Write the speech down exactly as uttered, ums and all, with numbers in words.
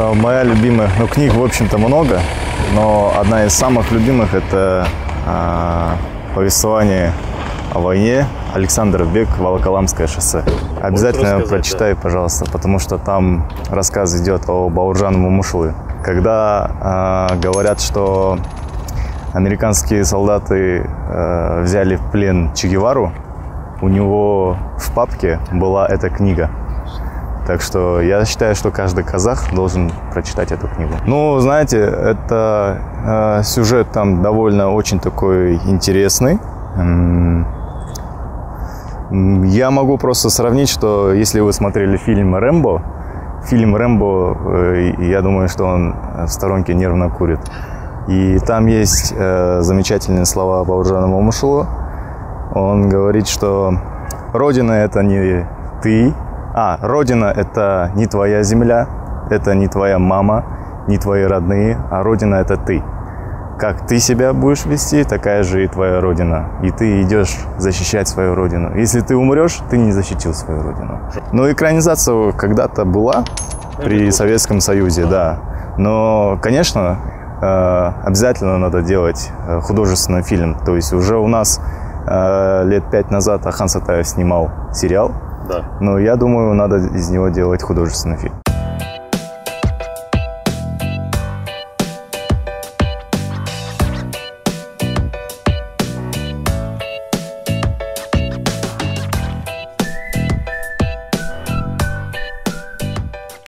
Моя любимая, ну, книг, в общем-то, много, но одна из самых любимых – это э, повествование о войне Александр Бек, Волоколамское шоссе. Обязательно прочитай, да, пожалуйста, потому что там рассказ идет о Бауыржан Момышулы. Когда э, говорят, что американские солдаты э, взяли в плен Че Гевару, у него в папке была эта книга. Так что я считаю, что каждый казах должен прочитать эту книгу. Ну, знаете, это э, сюжет там довольно очень такой интересный. Я могу просто сравнить, что если вы смотрели фильм «Рэмбо», фильм «Рэмбо», э, я думаю, что он в сторонке нервно курит. И там есть э, замечательные слова Бауыржана Момышулы. Он говорит, что «Родина – это не ты». А, Родина – это не твоя земля, это не твоя мама, не твои родные, а Родина – это ты. Как ты себя будешь вести, такая же и твоя Родина. И ты идешь защищать свою Родину. Если ты умрешь, ты не защитил свою Родину. Но экранизация когда-то была при Советском Союзе, да. Но, конечно, обязательно надо делать художественный фильм. То есть уже у нас лет пять назад Ахан Сатаев снимал сериал. Да. Но я думаю, надо из него делать художественный фильм.